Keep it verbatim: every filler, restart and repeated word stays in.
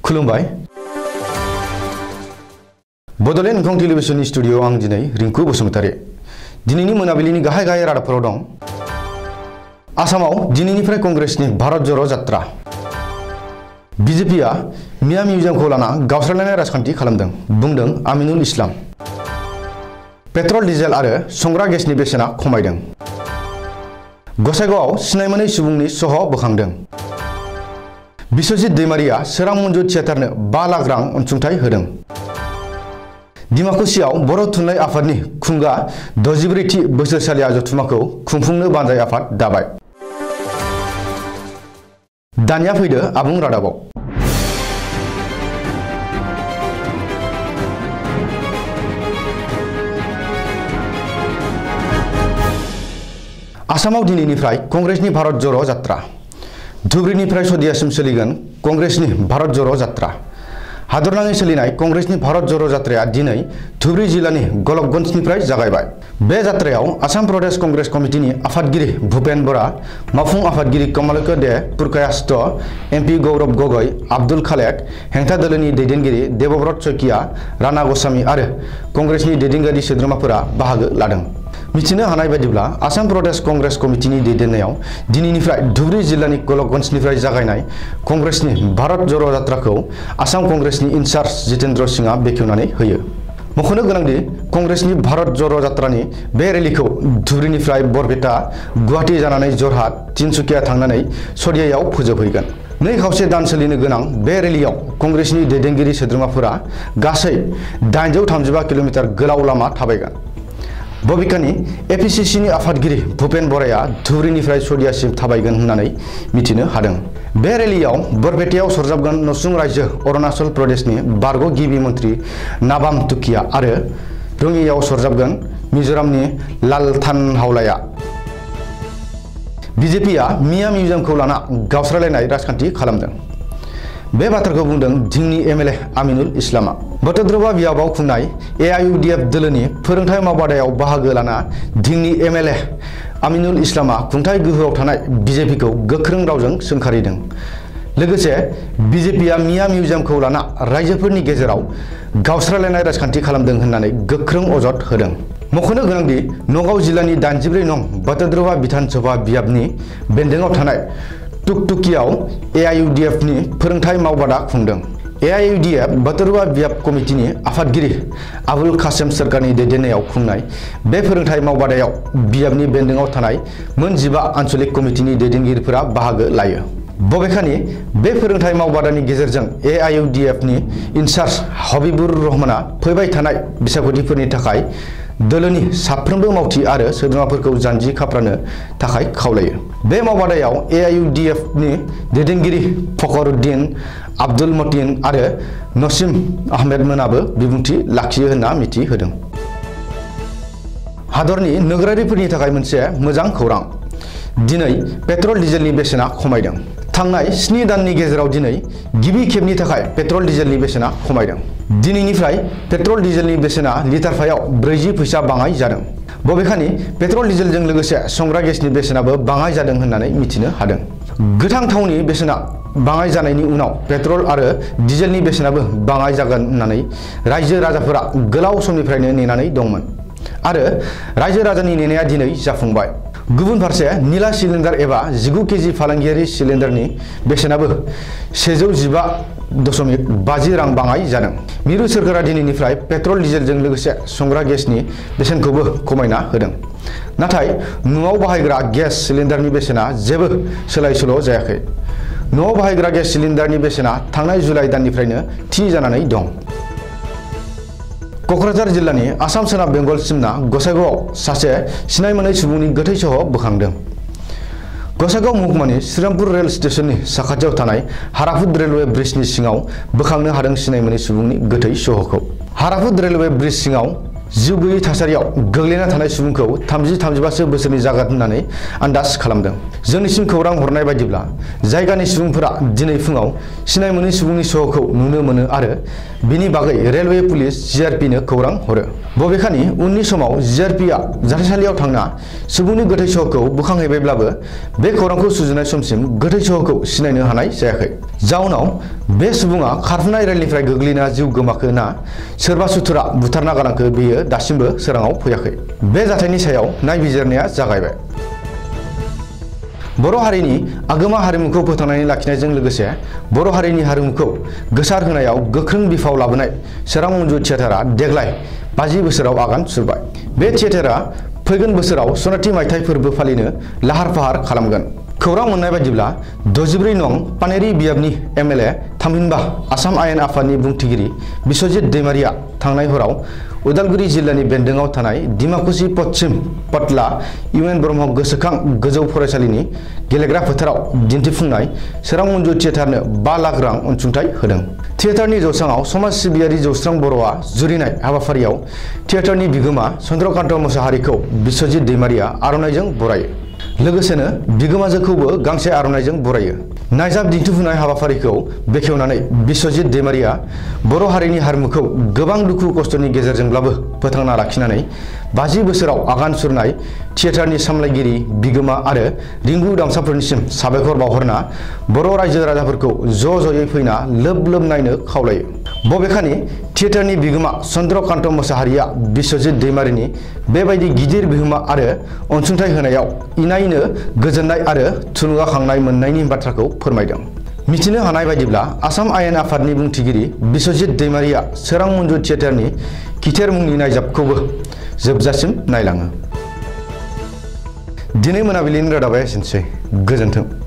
खुलुमबाय Bodoland इंखं television studio आं दिनै रिंकु बसुमतारी दिनैनि मोनाबिलिनि गाहाय गाहाय रादाबफोराव दं आसामाव दिनैनिफ्राय कंग्रेसनि भारत ज'रो जात्रा बिजेपिआ मिया मिउजियामखौ लाना गावस्रालायनाय राजखान्थि खालामदों बुंदों आमिनुल इस्लाम पेट्रल डिजेल आरो संग्रा गेसनि बेसेना खमायदों गसाइगावआव सिनायमोनै सुबुंनि सह बोखांदों बिश्वजित दैमारिया सोरां मन्जु थियेटारनो बा लाख रां अनसुंथाइ होदों डिमाकुसियाव बर' थुनलाइ आफादनि खुंगा दजिब्रैथि बोसोरसालिया जथुम्माखौ खुंफुंनो बानजाय आफाद दाबाय दानिया फैदो आबुं रादाबाव आसामाव दिनैनिफ्राय कंग्रेसनि भारत ज'रो जात्रा धुबुरीनिफ्राय सदियासिम सोलिगोन कंग्रेसनि भारत ज'रो जात्रा हादरनाङै सोलिनाय कंग्रेसनि भारत ज'रो जात्राया दिनै धुबुरी जिल्लानि गलकगन्जनिफ्राय जागायबाय बे जात्रायाव आसाम प्रदेश कंग्रेस कमिटिनि आफादगिरि भूपेन बरा मावफुं आफादगिरि कमलाक्ष दे पुरकायास्थ एमपि गौरब गगৈ आब्दुल खालेद हेंथा दोलोनि दैदेनगिरि देबव्रत शइकिया राणा गस्वामी आरो कंग्रेसनि दैदेनगिरि सोद्रोमाफोरा बाहागो लादों मिथिनो हानाय बायदिब्ला आसाम प्रदेश कंग्रेस कमिटिनि दैदेननायाव दिनैनिफ्राय धुबुरी जिल्लानि गलकगन्जनिफ्राय जागायनाय कंग्रेसनि भारत ज'रो जात्राखौ आसाम कंग्रेसनि इनचार्ज जितेन्द्र सिंहआ बेखेवनानै होयो मख'नो गोनांदि कंग्रेसनि भारत ज'रो जात्रानि बे रेलिखौ धुबुरीनिफ्राय बरपेटा गुवाहाटी जानानै जरहाट तिनसुकिया थांनानै सदियायाव फोजोबहैगोन नै खावसे दान सोलिनो गोनां बे रेलियाव कंग्रेसनि दैदेनगिरि सोद्रोमाफोरा गासै दाइनजौ थामजिबा किल'मिटार गोलाव लामा थाबायगोन बबेखानि एपिसिसिनि आफादगिरि भूपेन बराया धुबुरीनिफ्राय सदियासिम थाबायगोन होननानै मिथिनो हादों बे रेलियाव बरपेटायाव सरजाबगोन नसुं रायजो अरुणाचल प्रदेशनि बारग' गिबि मन्त्रि नाबाम तुकिया आरो रङियाव सरजाबगोन मिजोरामनि लालथानहावलाया बिजेपिआ मिया मिउजियामखौ लाना गावस्रालायनाय राजखान्थि खालामदों बे बाथ्राखौ बुंदों दिंनि एमएलए आमिनुल इस्लामा बटद्रबा बियाबाव खुंनाय एआइइउडिएफ दोलोनि फोरोंथाय मावबादायाव बाहागो लाना दिंनि एमएलए आमिनुल इस्लामा खुंथाय गोहोआव थानाय बिजेपिखौ गोख्रों रावजों सोंखारिदों लोगोसे बिजेपिआ मिया मिउजियामखौ लाना रायजोफोरनि गेजेराव गावस्रालायनाय राजखान्थि खालामदों होननानै गोख्रों अजद होदों मख'नो गोनांदि नगाव जिल्लानि दाइनजिब्रै नं बटद्रबा बिधानसभा बियाबनि बेन्दोङाव थानाय टुकटुकियाव एआइइउडिएफनि फोरोंथाय मावबादा खुंदों एआइइउडिएफ बटद्रबा बियाब कमिटिनि आफादगिरि आबुल कासेम सोरखारनि दैदेननायाव खुंनाय बे फोरोंथाय मावबादायाव बियाबनि बेन्दोङाव थानाय मोन जिबा आन्चलिक कमिटिनि दैदेनगिरिफोरा बाहागो लायो बबेखानि बे फोरोंथाय मावबादानि गेजेरजों एआइइउडिएफनि इनचार्ज हबिबुर रहमाना फैबाय थानाय बिसायख'थिफोरनि थाखाय दोलोनि साफ्रोमबो मावथि आरो सोद्रोमाफोरखौ जानजि खाफ्रानो थाखाय खावलायो बे मावबादायाव एआइइउडिएफनि दैदेनगिरि फखरुद्दिन आब्दुल मतिन आरो नसीम आहमेद मोनाबो बिबुंथि लाखियो होनना मिथि होदों हादरनि नोगोरारिफोरनि थाखाय मोनसे मोजां खौरां दिनै पेट्रल डिजेलनि बेसेना खमायदों थांनाय स्नि दाननि गेजेराव दिनै गिबि खेबनि थाखाय पेट्रल डिजेलनि बेसेना खमायदों दिनैनिफ्राय पेट्रल डिजेलनि बेसेना लिटारफायाव ब्रैजि फैसा बाङाय जादों बबेखानि पेट्रल डिजेलजों लोगोसे संग्रा गेसनि बेसेनाबो बाङाय जादों होननानै मिथिनो हादों गोथां थावनि बेसेना बाङाय जानायनि उनाव पेट्रल आरो डिजेलनि बेसेनाबो बाङाय जागोन होननानै रायजो राजाफोरा गोलाव समनिफ्रायनो नेनानै दंमोन आरो रायजो राजानि नेनाया दिनै जाफुंबाय गुबुन फारसे निला सिलिन्डार एबा जिगु केजि फालांगियारि सिलिन्डारनि बेसेनाबो सेजौ जिबा दशमिक बाजि रां बाङाय जादों मिरु सोरखारा दिनैनिफ्राय पेट्रल डिजेलजों लोगोसे संग्रा गेसनि बेसेनखौबो खमायना होदों नाथाय न'आव बाहायग्रा गेस सिलिन्डारनि बेसेना जेबो सोलाय सोल' जायाखै न'आव बाहायग्रा गेस सिलिन्डारनि बेसेना थांनाय जुलाइ दाननिफ्रायनो थि जानानै दं क'क्राझार जिल्लानि आसाम सोनाब बेंगल सिमना गसाइगावआव सासे सिनायमोनै सुबुंनि गोथै सह बोखांदों गसाइगाव महकुमानि श्रीरामपुर रेल स्टेशननि साखाथियाव थानाय हाराफुद रेलवे ब्रिजनि सिङाव बोखांनो हादों सिनायमोनै सुबुंनि गोथै सहखौ हाराफुद रेलवे ब्रिज सिङाव जिउ गैयै थासारियाव गोग्लैना थानाय सुबुंखौ थामजि थामजिबासो बोसोरनि जागोन होननानै आन्दाज खालामदों। जोंनिसिम खौरां हरनाय बायदिब्ला जायगानि सुबुंफोरा दिनै फुङाव सिनाय मोनै सुबुंनि सह'खौ नुनो मोनो आरो बिनि बागै रेलवे पुलिस जिआरपि नो खौरां हरो। बबेखानि उननि समाव जिआरपि आ जाथायसालियाव थांना सुबुंनि गोथै सह'खौ बोखांहैबायब्लाबो बे खौरांखौ सुजुनाय समसिम गोथै सह'खौ सिनायनो हानाय जायाखै। जाउनाव बे सुबुङा खारफुनाय रेलनिफ्राय गोग्लैना जिउ गोमाखो ना सोरबा सुथुरा बुथारना गालांखो बेयो दासिमबो सोराङाव फैयाखै। बे जाथायनि सायाव नायबिजिरनाया जागायबाय। बर' हारिनि आगोमा हारिमुखौ फोथांनानै लाखिनायजों लोगोसे बर' हारिनि हारिमुखौ गोसार होनायाव गोख्रों बिफाव लाबोनाय सोरां मन्जु थियेटारआ देग्लाय बाजि बोसोराव आगान सुरबाय। बे थियेटारआ फैगोन बोसोराव सनाथि मायथाइ फोरबो फालिनो लाहार फाहार खालामगोन। खौरां मोननाय बायदिब्ला दजिब्रै नं पानेरि बियाबनि एमएलए थामहिनबा आसाम आयेन आफादनि बुंथिगिरि बिश्वजित दैमारिया थांनाय हराव उदालगुरि जिल्लानि बेन्दोंआव थानाय डिमाकुसि पश्चिम पटला इउ एन ब्रह्म गोसोखां गोजौ फरायसालिनि गेलेग्रा फोथाराव दिन्थिफुंनाय सोरां मन्जु थियेटारनो बा लाख रां अनसुंथाइ होदों। थियेटारनि जौसाङाव समाज सिबियारि जौस्रां बर'आ जुरिनाय हाबाफारियाव थियेटारनि बिगोमा चन्द्रकान्त मोसाहारिखौ बिश्वजित दैमारिया आर'नाइजों बरायो। लोगोसेनो बिगोमाजोखौबो गांसे आर'नाइजों बरायो। नायजाब दिन्थिफुंनाय हाबाफारिखौ बेखेवनानै बिश्वजित दैमारिया बर' हारिनि हारिमुखौ गोबां दुखु खस्थ'नि गेजेरजोंब्लाबो फोथांना लाखिनानै बाजि बोसोराव आगान सुरनाय थियेटारनि सामलायगिरि बिगोमा आरो रिंगु दामसाफोरनिसिम साबायखर बावहरना बर' रायजो राजाफोरखौ ज' ज'यै फैना लोब लोब नायनो खावलायो। बबेखानि थियेटारनि बिगोमा चन्द्रकान्त मोसाहारिया बिश्वजित दैमारिनि बेबायदि गिदिर बिहोमा आरो अनसुंथाइ होनायाव इनायनो गोजोननाय आरो थुलुंगाखांनाय मोननायनि बाथ्राखौ फोरमायदों। मिथिनो हानाय बायदिब्ला आसाम आयेन आफादनि बुंथिगिरि बिश्वजित दैमारिया सोरां मन्जु थियेटारनि खिथेर मुंनि नायजाबखौबो जोबजासिम नायलाङो। दिनै मोनाबिलिनि रादाबा एसेनोसै। गोजोन्थों।